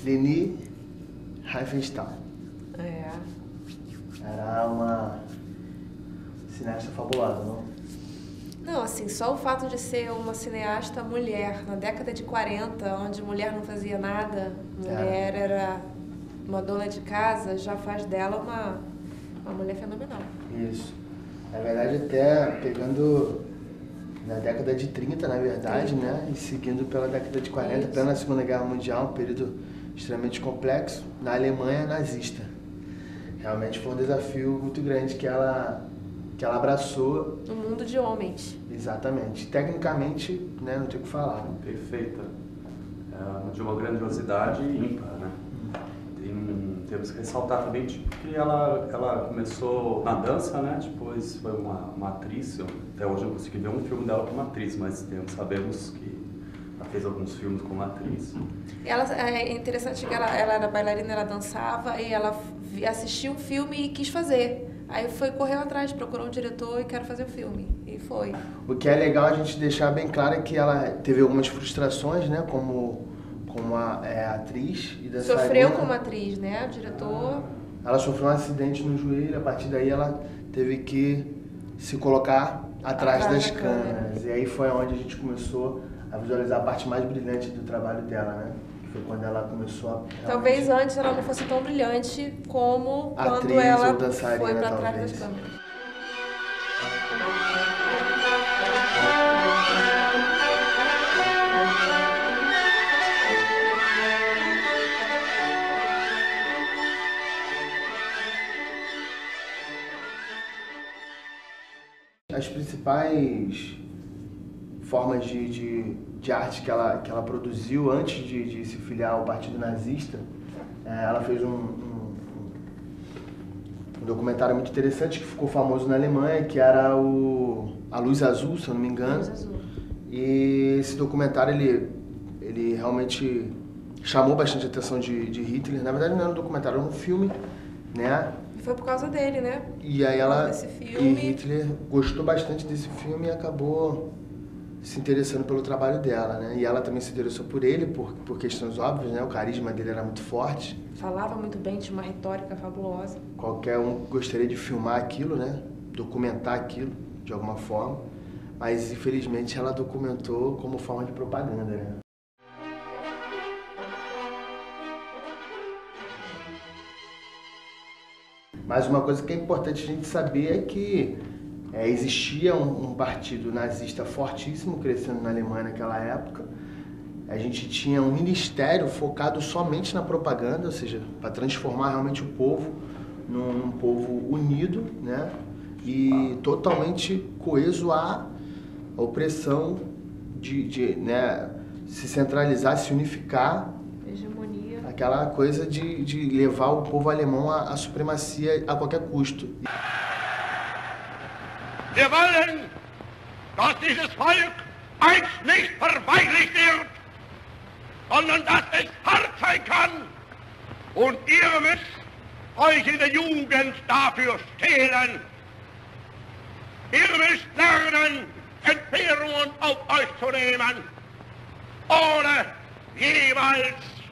Leni Riefenstahl. É. Era uma cineasta fabulosa, não? Não, assim, só o fato de ser uma cineasta mulher, na década de 40, onde mulher não fazia nada, mulher era uma dona de casa, já faz dela uma mulher fenomenal. Isso. Na verdade, até pegando na década de 30, na verdade, né? E seguindo pela década de 40, Isso. plena Segunda Guerra Mundial, um período extremamente complexo, na Alemanha nazista. Realmente foi um desafio muito grande que ela abraçou. No mundo de homens. Exatamente. Tecnicamente, né, não tem o que falar. Perfeita. De uma grandiosidade ímpar, né? Temos que ressaltar também que ela começou na dança, né? Depois foi uma atriz. Até hoje eu não consegui ver um filme dela como atriz, mas sabemos que ela fez alguns filmes como atriz. É interessante que ela era bailarina, ela dançava e ela assistiu um filme e quis fazer. Aí correu atrás, procurou um diretor e quero fazer o filme. E foi. O que é legal a gente deixar bem claro é que ela teve algumas frustrações, né? Como atriz e dançarina. Sofreu como atriz, né? O diretor... Ela sofreu um acidente no joelho, a partir daí ela teve que se colocar atrás das câmeras. E aí foi onde a gente começou a visualizar a parte mais brilhante do trabalho dela, né? Que foi quando ela começou a... Talvez antes ela não fosse tão brilhante como atriz quando ela ou dançarina, foi para trás talvez. das câmeras. As principais formas de arte que ela produziu antes de se filiar ao Partido Nazista, ela fez um documentário muito interessante que ficou famoso na Alemanha, que era A Luz Azul, se eu não me engano. Luz Azul. E esse documentário, ele realmente chamou bastante a atenção de Hitler. Na verdade não era um documentário, era um filme, né? Foi por causa dele, né? E aí filme. E Hitler gostou bastante desse filme e acabou se interessando pelo trabalho dela, né? E ela também se interessou por ele, por questões óbvias, né? O carisma dele era muito forte. Falava muito bem, tinha uma retórica fabulosa. Qualquer um gostaria de filmar aquilo, né? Documentar aquilo, de alguma forma. Mas, infelizmente, ela documentou como forma de propaganda, né? Mas uma coisa que é importante a gente saber é que existia um partido nazista fortíssimo crescendo na Alemanha naquela época. A gente tinha um ministério focado somente na propaganda, ou seja, para transformar realmente o povo num povo unido, né? E totalmente coeso à opressão né, se centralizar, se unificar. Hegemonia. Aquela coisa de levar o povo alemão à supremacia a qualquer custo. Wir wollen, dass dieses Volk einst nicht verweichlicht wird, sondern dass es hart sein kann. Und ihr müsst euch in der Jugend dafür stehlen. Ihr müsst lernen, Entbehrungen auf euch zu nehmen, ohne jeweils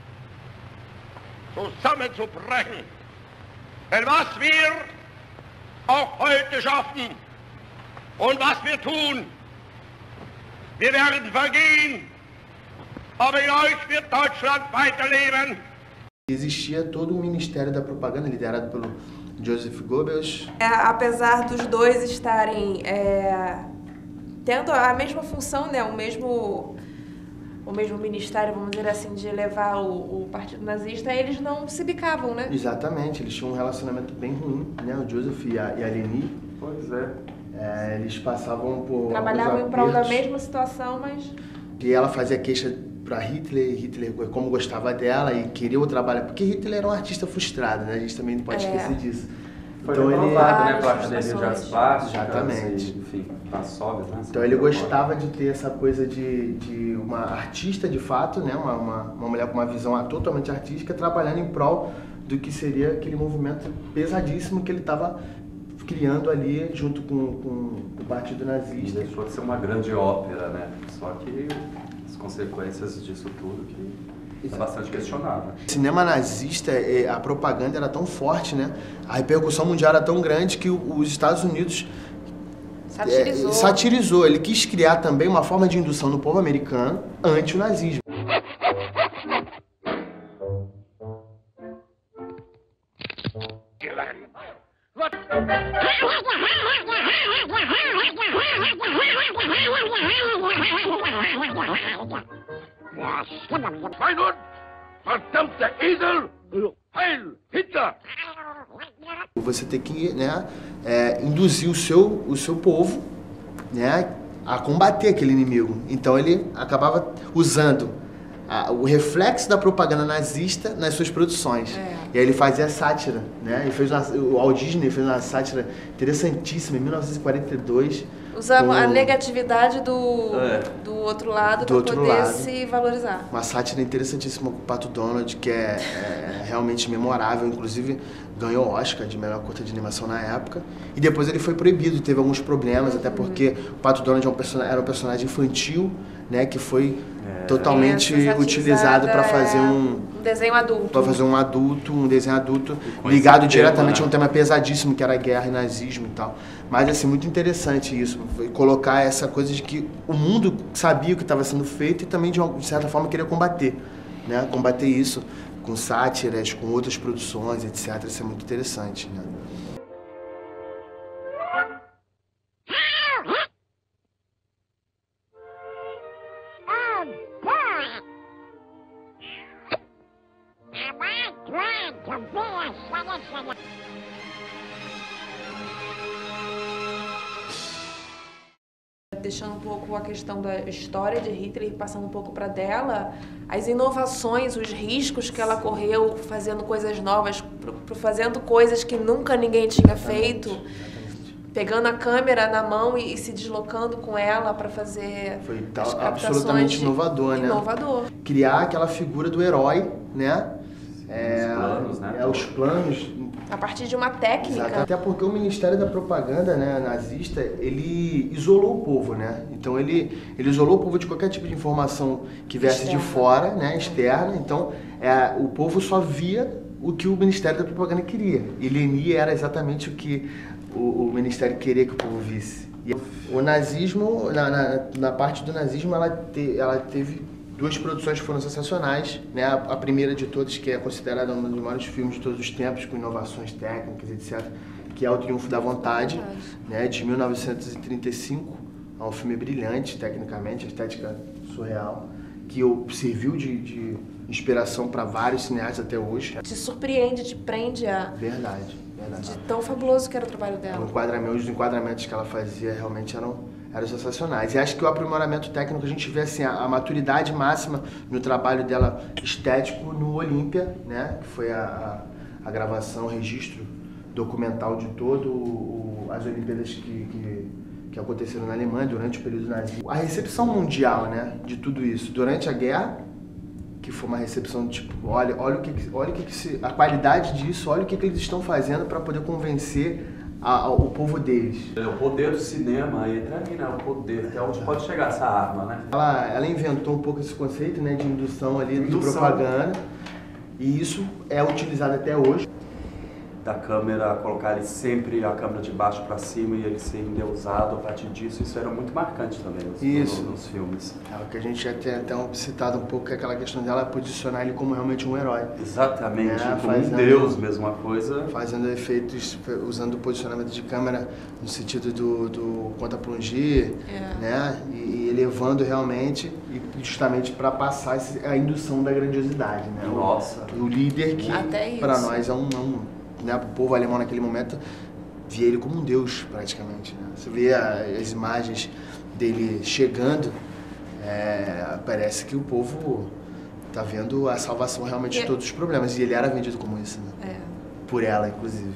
zusammenzubrechen. Denn was wir auch heute schaffen und was wir tun, wir werden vergehen, aber in euch wird Deutschland weiterleben. Existia todo um ministério da propaganda liderado pelo Joseph Goebbels. Apesar dos dois estarem tendo a mesma função, né, o mesmo ministério, vamos dizer assim, de levar o partido nazista, eles não se bicavam, né? Exatamente, eles tinham um relacionamento bem ruim, né? O Joseph e a Leni. Pois é. Eles passavam por trabalhavam em prol da mesma situação, mas... E ela fazia queixa para Hitler, como gostava dela e queria o trabalho, porque Hitler era um artista frustrado, né? A gente também não pode esquecer disso. Foi então reprovado, né? Várias Pela academia de artes plásticas. Exatamente. E, enfim, as sobras, né? Então ele gostava de ter essa coisa de uma artista de fato, né? Uma mulher com uma visão totalmente artística, trabalhando em prol do que seria aquele movimento pesadíssimo que ele estava criando ali junto com o Partido Nazista. E deixou de ser uma grande ópera, né? Só que as consequências disso tudo que É bastante questionável. O cinema nazista, a propaganda era tão forte, né? A repercussão mundial era tão grande que os Estados Unidos satirizou. Ele quis criar também uma forma de indução no povo americano ante o nazismo. Verdammter Esel! Heil Hitler! Você tem que, né, induzir o seu povo, né, a combater aquele inimigo. Então ele acabava usando o reflexo da propaganda nazista nas suas produções. E aí ele fazia sátira, né? O Walt Disney fez uma sátira interessantíssima em 1942. Usava a negatividade do outro lado para poder se valorizar. Uma sátira interessantíssima com o Pato Donald, que é realmente memorável, inclusive ganhou Oscar de melhor curta de animação na época. E depois ele foi proibido, teve alguns problemas, até porque o Pato Donald era um personagem infantil, né, que foi totalmente utilizado para fazer um desenho adulto. Para fazer um desenho adulto ligado diretamente a um tema pesadíssimo, que era a guerra e nazismo e tal. Mas, assim, muito interessante isso, colocar essa coisa de que o mundo sabia o que estava sendo feito e também, de certa forma, queria combater, né? Combater isso com sátiras, com outras produções, etc. Isso é muito interessante, né? Deixando um pouco a questão da história de Hitler e passando um pouco para dela, as inovações, os riscos que ela correu fazendo coisas novas, fazendo coisas que nunca ninguém tinha feito, pegando a câmera na mão e se deslocando com ela para fazer foi absolutamente inovador, né? Inovador. Criar aquela figura do herói, né? Os planos, né? Os planos. A partir de uma técnica. Exato. Até porque o Ministério da Propaganda, né, nazista, ele isolou o povo, né? Então ele isolou o povo de qualquer tipo de informação que viesse de fora, né, externa. Então o povo só via o que o Ministério da Propaganda queria. E Leni era exatamente o que o Ministério queria que o povo visse. E o nazismo, na parte do nazismo, ela teve duas produções que foram sensacionais, né? A primeira de todas, que é considerada um dos maiores filmes de todos os tempos, com inovações técnicas, etc., que é O Triunfo da Vontade, né? De 1935. É um filme brilhante, tecnicamente, estética surreal, que serviu de inspiração para vários cineastas até hoje. Te surpreende, te prende a... Verdade. De tão fabuloso que era o trabalho dela. Os enquadramentos que ela fazia realmente eram sensacionais. E acho que o aprimoramento técnico, a gente vê assim, a maturidade máxima no trabalho dela estético no Olímpia, né? Que foi a gravação, o registro documental de todo as Olimpíadas que aconteceram na Alemanha durante o período nazista. A recepção mundial, né, de tudo isso durante a guerra, que foi uma recepção tipo, olha a qualidade disso, olha o que eles estão fazendo para poder convencer o povo deles. O poder do cinema entra ali, né? O poder, até onde pode chegar essa arma, né? Ela inventou um pouco esse conceito, né, de indução ali, de propaganda, e isso é utilizado até hoje. Da câmera, colocar ele sempre a câmera de baixo para cima e ele ser endeusado a partir disso, isso era muito marcante também nos filmes. É o que a gente já tem até citado um pouco, que é aquela questão dela posicionar ele como realmente um herói. Exatamente, como um deus, mesma coisa. Fazendo efeitos, usando o posicionamento de câmera no sentido do contra-plongé, né? E elevando realmente, e justamente para passar a indução da grandiosidade, né? Nossa! O líder que para nós é né, o povo alemão naquele momento via ele como um deus, praticamente. Né? Você vê as imagens dele chegando, parece que o povo está vendo a salvação realmente de todos os problemas. E ele era vendido como isso, né? Por ela, inclusive.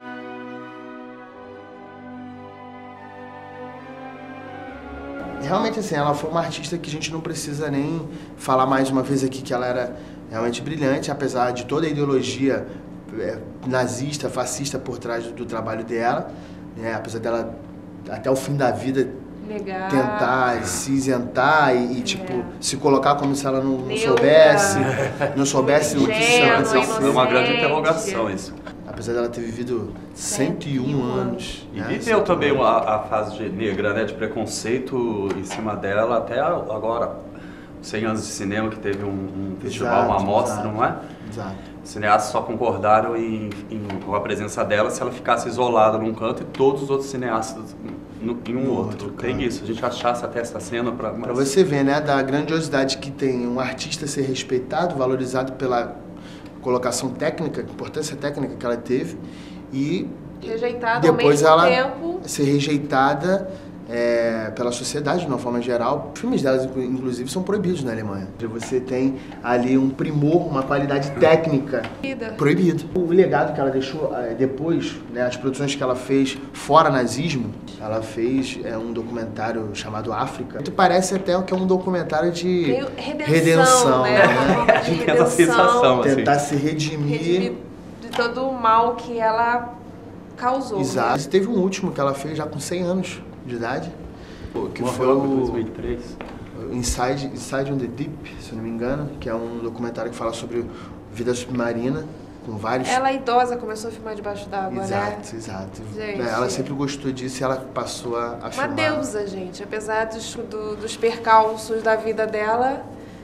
Realmente, assim, ela foi uma artista que a gente não precisa nem falar mais uma vez aqui que ela era realmente brilhante, apesar de toda a ideologia nazista, fascista por trás do trabalho dela, né? Apesar dela até o fim da vida negar, tentar se isentar e tipo, se colocar como se ela não neutra, soubesse ingênua, notícia. É uma grande inocente. interrogação isso. Apesar dela ter vivido 101 anos. E né? viveu também a fase negra, né, de preconceito em cima dela, até agora, 100 anos de cinema, que teve um festival, uma amostra, não é? Exato. Os cineastas só concordaram com a presença dela se ela ficasse isolada num canto e todos os outros cineastas em um outro. Tem isso, a gente achasse até essa cena para você ver, né, da grandiosidade que tem um artista ser respeitado, valorizado pela colocação técnica, importância técnica que ela teve, e Rejeitada depois ao mesmo ela tempo. ser rejeitada pela sociedade de uma forma geral. Filmes delas, inclusive, são proibidos na Alemanha. Você tem ali um primor, uma qualidade técnica proibido. O legado que ela deixou depois, né, as produções que ela fez fora nazismo, ela fez um documentário chamado África. Parece até que é um documentário de redenção, né? Uma forma de redenção, essa sensação, assim. Tentar se redimir de todo o mal que ela causou. Exato. Né? Teve um último que ela fez já com 100 anos de idade, que foi o 2003. Inside on the Deep, se não me engano, que é um documentário que fala sobre vida submarina, com vários... Ela idosa começou a filmar debaixo d'água, né? Exato. Gente, ela sempre gostou disso e ela passou a filmar. Uma deusa, gente. Apesar dos percalços da vida dela,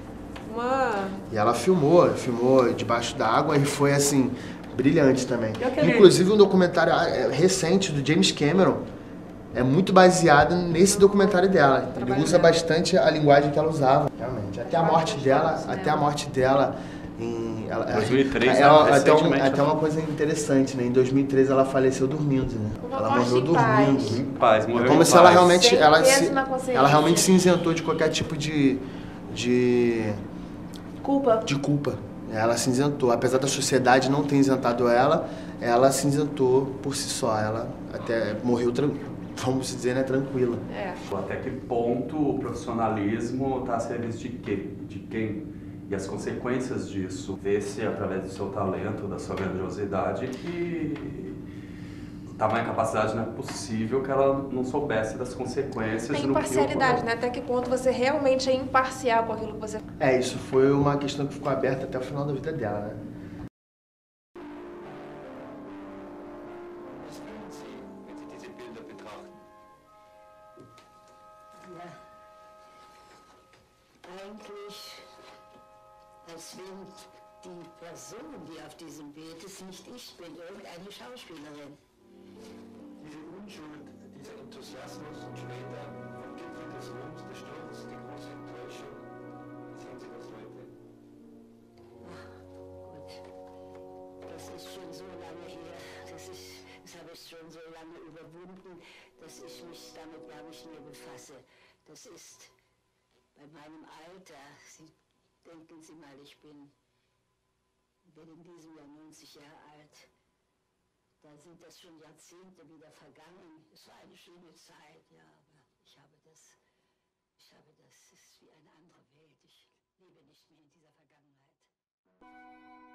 E ela filmou debaixo d'água e foi, assim, brilhante também. Inclusive, um documentário recente do James Cameron é muito baseado nesse documentário dela. Ele usa bastante a linguagem que ela usava. Realmente. Até a morte dela em 2003, até uma coisa interessante, né? Em 2003 ela faleceu dormindo, né? Ela morreu dormindo. Em paz, morreu como em se paz. ela realmente se isentou de qualquer tipo de culpa. Ela se isentou. Apesar da sociedade não ter isentado ela se isentou por si só. Ela até morreu, vamos dizer, né, tranquila. Até que ponto o profissionalismo está a serviço de quem? E as consequências disso, vê-se através do seu talento, da sua grandiosidade, que tamanha capacidade não é possível que ela não soubesse das consequências. A imparcialidade, né? Até que ponto você realmente é imparcial com aquilo que você... Isso foi uma questão que ficou aberta até o final da vida dela, né? Als wenn die Person, die auf diesem Bild ist, nicht ich bin, irgendeine Schauspielerin. Diese Unschuld, dieser Enthusiasmus und später vom Gipfel des Ruhms, des Sturms, die große Enttäuschung. Sehen Sie das heute? Gut, das ist schon so lange her, das habe ich schon so lange überwunden, dass ich mich damit gar nicht mehr befasse. Das ist bei meinem Alter, denken Sie mal, ich bin in diesem Jahr 90 Jahre alt. Da sind das schon Jahrzehnte wieder vergangen. Es war eine schöne Zeit, ja, aber ich habe das ist wie eine andere Welt. Ich lebe nicht mehr in dieser Vergangenheit.